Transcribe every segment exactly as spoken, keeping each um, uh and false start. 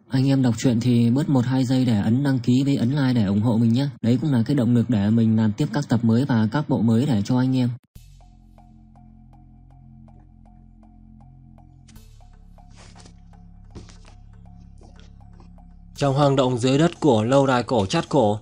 Anh em đọc truyện thì bớt một hai giây để ấn đăng ký với ấn like để ủng hộ mình nhé. Đấy cũng là cái động lực để mình làm tiếp các tập mới và các bộ mới để cho anh em. Trong hang động dưới đất của lâu đài cổ Chát Cổ.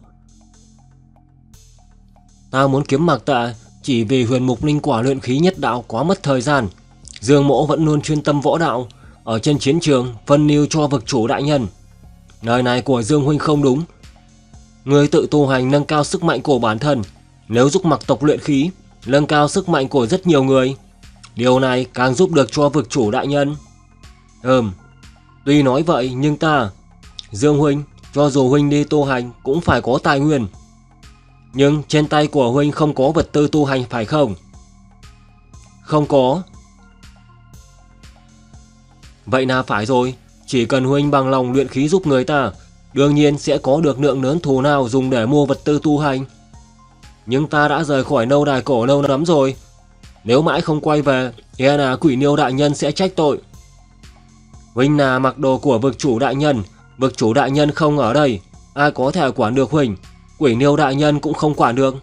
Ta muốn kiếm Mạc Tệ chỉ vì huyền mục linh quả luyện khí nhất đạo quá mất thời gian. Dương Mỗ vẫn luôn chuyên tâm võ đạo, ở trên chiến trường phân mưu cho vực chủ đại nhân. Lời này của Dương huynh không đúng. Ngươi tự tu hành nâng cao sức mạnh của bản thân, nếu giúp Mạc tộc luyện khí, nâng cao sức mạnh của rất nhiều người. Điều này càng giúp được cho vực chủ đại nhân. Ừm, tuy nói vậy nhưng ta, Dương huynh, cho dù huynh đi tu hành cũng phải có tài nguyên. Nhưng trên tay của huynh không có vật tư tu hành phải không? Không có. Vậy là phải rồi, chỉ cần huynh bằng lòng luyện khí giúp người ta, đương nhiên sẽ có được lượng lớn thù nào dùng để mua vật tư tu hành. Nhưng ta đã rời khỏi lâu đài cổ lâu lắm rồi, nếu mãi không quay về, e là Quỷ Niêu đại nhân sẽ trách tội. Huynh là mặc đồ của vực chủ đại nhân, vực chủ đại nhân không ở đây, ai có thể quản được huynh? Quỷ Niêu đại nhân cũng không quản được.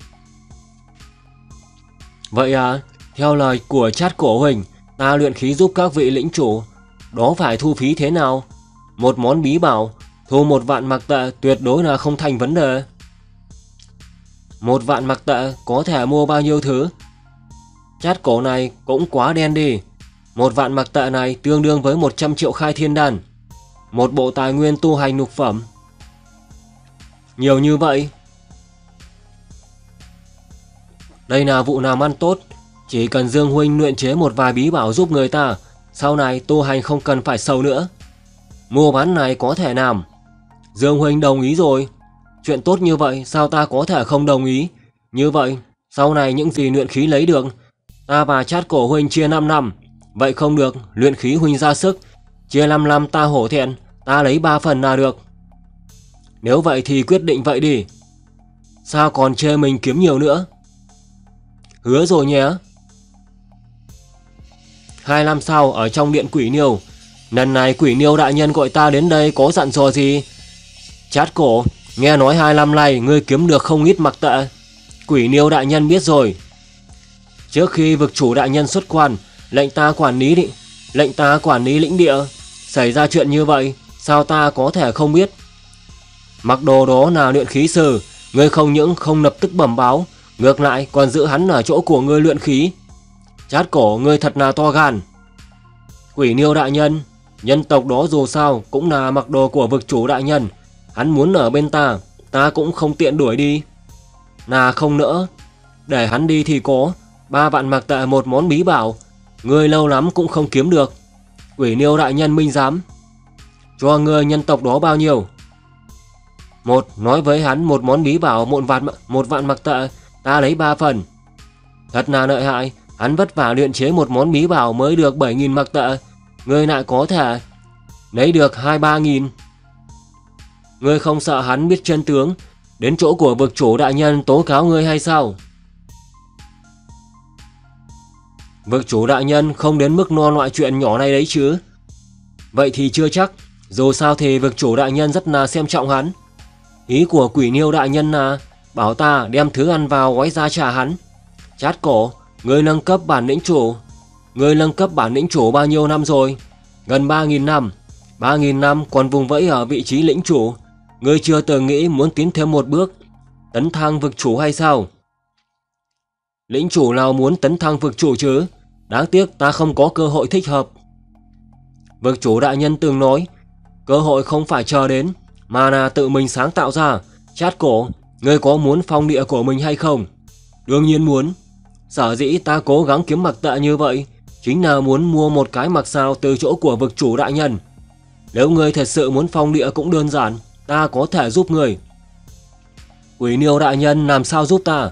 Vậy à, theo lời của Chát Cổ huynh, ta luyện khí giúp các vị lĩnh chủ, đó phải thu phí thế nào? Một món bí bảo, thu một vạn Mạc Tệ tuyệt đối là không thành vấn đề. Một vạn Mạc Tệ có thể mua bao nhiêu thứ? Chát Cổ này cũng quá đen đi. Một vạn Mạc Tệ này tương đương với một trăm triệu khai thiên đan, một bộ tài nguyên tu hành lục phẩm. Nhiều như vậy. Đây là vụ làm ăn tốt, chỉ cần Dương huynh luyện chế một vài bí bảo giúp người ta, sau này tu hành không cần phải sầu nữa. Mua bán này có thể làm. Dương huynh đồng ý rồi. Chuyện tốt như vậy sao ta có thể không đồng ý? Như vậy, sau này những gì luyện khí lấy được, ta và Chát Cổ huynh chia năm năm. Vậy không được, luyện khí huynh ra sức, chia năm năm ta hổ thẹn, ta lấy ba phần là được. Nếu vậy thì quyết định vậy đi. Sao còn chê mình kiếm nhiều nữa? Hứa rồi nhé. Hai năm sau ở trong điện Quỷ Niêu, lần này Quỷ Niêu đại nhân gọi ta đến đây có dặn dò gì? Chát Cổ, nghe nói hai năm nay ngươi kiếm được không ít Mạc Tệ. Quỷ Niêu đại nhân biết rồi. Trước khi vực chủ đại nhân xuất quan, lệnh ta quản lý định, lệnh ta quản lý lĩnh địa. Xảy ra chuyện như vậy, sao ta có thể không biết? Mặc đồ đó là luyện khí sư, ngươi không những không lập tức bẩm báo, ngược lại còn giữ hắn ở chỗ của ngươi luyện khí. Chát Cổ, ngươi thật là to gan. Quỷ Niêu đại nhân, nhân tộc đó dù sao cũng là mặc đồ của vực chủ đại nhân, hắn muốn ở bên ta, ta cũng không tiện đuổi đi. Là không nỡ, để hắn đi thì có ba vạn Mạc Tệ một món bí bảo, ngươi lâu lắm cũng không kiếm được. Quỷ Niêu đại nhân minh giám. Cho ngươi nhân tộc đó bao nhiêu? Một, nói với hắn một món bí bảo một vạn, một vạn Mạc Tệ, ta lấy ba phần. Thật là lợi hại, hắn vất vả luyện chế một món bí bảo mới được bảy nghìn Mạc Tệ, ngươi lại có thể lấy được hai ba nghìn. Ngươi không sợ hắn biết chân tướng, đến chỗ của vực chủ đại nhân tố cáo ngươi hay sao? Vực chủ đại nhân không đến mức lo loại chuyện nhỏ này đấy chứ. Vậy thì chưa chắc, dù sao thì vực chủ đại nhân rất là xem trọng hắn. Ý của Quỷ Niêu đại nhân là bảo ta đem thứ ăn vào gói ra trả hắn. Chát Cổ, ngươi nâng cấp bản lĩnh chủ. Ngươi nâng cấp bản lĩnh chủ bao nhiêu năm rồi? Gần ba nghìn năm. ba nghìn năm còn vùng vẫy ở vị trí lĩnh chủ. Ngươi chưa từng nghĩ muốn tiến thêm một bước, tấn thăng vực chủ hay sao? Lĩnh chủ nào muốn tấn thăng vực chủ chứ? Đáng tiếc ta không có cơ hội thích hợp. Vực chủ đại nhân từng nói, cơ hội không phải chờ đến, mà là tự mình sáng tạo ra. Chát Cổ, ngươi có muốn phong địa của mình hay không? Đương nhiên muốn. Sở dĩ ta cố gắng kiếm Mạc Tệ như vậy, chính là muốn mua một cái mặc sao từ chỗ của vực chủ đại nhân. Nếu ngươi thật sự muốn phong địa cũng đơn giản, ta có thể giúp ngươi. Quỷ Niêu đại nhân làm sao giúp ta?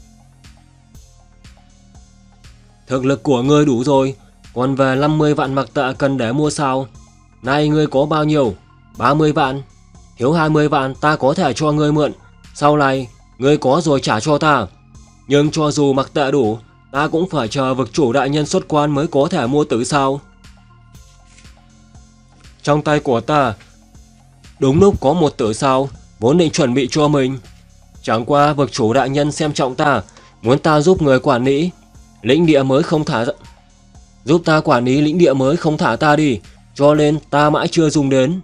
Thực lực của ngươi đủ rồi, còn về năm mươi vạn Mạc Tệ cần để mua sao? Nay ngươi có bao nhiêu? ba mươi vạn. Thiếu hai mươi vạn ta có thể cho ngươi mượn, sau này ngươi có rồi trả cho ta. Nhưng cho dù Mạc Tệ đủ, ta cũng phải chờ vực chủ đại nhân xuất quan mới có thể mua tử sao. Trong tay của ta Đúng lúc có một tử sao vốn định chuẩn bị cho mình. Chẳng qua vực chủ đại nhân xem trọng ta, muốn ta giúp người quản lý lĩnh địa mới không thả giúp ta quản lý lĩnh địa mới không thả ta đi, cho nên ta mãi chưa dùng đến.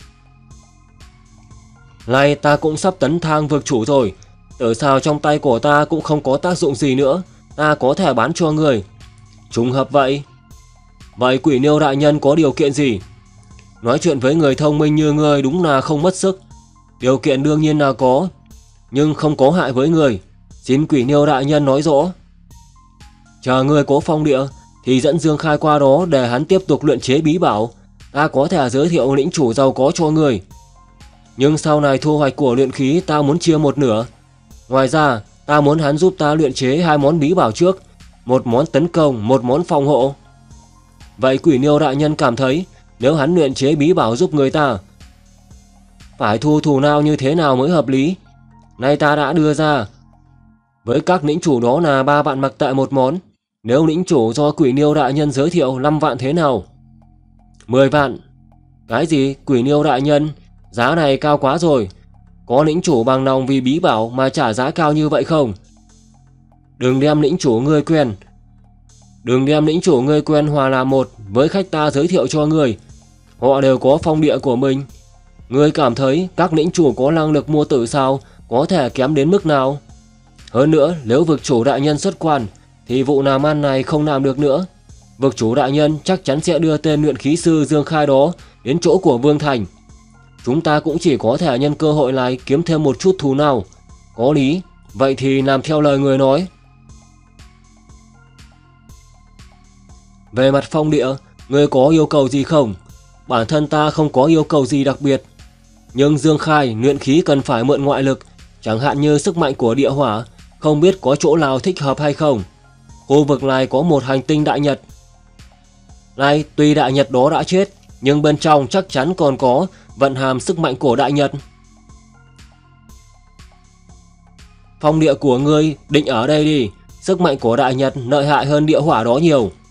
Nay ta cũng sắp tấn thang vực chủ rồi, tử sao trong tay của ta cũng không có tác dụng gì nữa, ta có thể bán cho người. Trùng hợp vậy. Vậy Quỷ Niêu đại nhân có điều kiện gì? Nói chuyện với người thông minh như ngươi đúng là không mất sức. Điều kiện đương nhiên là có, nhưng không có hại với người. Xin Quỷ Niêu đại nhân nói rõ. Chờ ngươi có phong địa thì dẫn Dương Khai qua đó để hắn tiếp tục luyện chế bí bảo. Ta có thể giới thiệu lĩnh chủ giàu có cho người. Nhưng sau này thu hoạch của luyện khí ta muốn chia một nửa. Ngoài ra ta muốn hắn giúp ta luyện chế hai món bí bảo trước, một món tấn công, một món phòng hộ. Vậy Quỷ Niêu đại nhân cảm thấy nếu hắn luyện chế bí bảo giúp người ta, phải thu thù nào như thế nào mới hợp lý? Nay ta đã đưa ra với các lĩnh chủ đó là ba vạn mặc tệ một món. Nếu lĩnh chủ do Quỷ Niêu đại nhân giới thiệu năm vạn thế nào? mười vạn. Cái gì Quỷ Niêu đại nhân, giá này cao quá rồi. Có lĩnh chủ bằng lòng vì bí bảo mà trả giá cao như vậy không? Đừng đem lĩnh chủ ngươi quen Đừng đem lĩnh chủ ngươi quen hòa là một với khách ta giới thiệu cho ngươi. Họ đều có phong địa của mình. Ngươi cảm thấy các lĩnh chủ có năng lực mua tử sao có thể kém đến mức nào? Hơn nữa, nếu vực chủ đại nhân xuất quan thì vụ làm ăn này không làm được nữa. Vực chủ đại nhân chắc chắn sẽ đưa tên luyện khí sư Dương Khai đó đến chỗ của Vương Thành. Chúng ta cũng chỉ có thể nhân cơ hội này kiếm thêm một chút thù nào. Có lý, vậy thì làm theo lời người nói. Về mặt phong địa, người có yêu cầu gì không? Bản thân ta không có yêu cầu gì đặc biệt. Nhưng Dương Khai luyện khí cần phải mượn ngoại lực, chẳng hạn như sức mạnh của địa hỏa, không biết có chỗ nào thích hợp hay không. Khu vực này có một hành tinh đại nhật. Này, tuy đại nhật đó đã chết, nhưng bên trong chắc chắn còn có vận hàm sức mạnh của đại nhật. Phong địa của ngươi định ở đây đi, sức mạnh của đại nhật lợi hại hơn địa hỏa đó nhiều.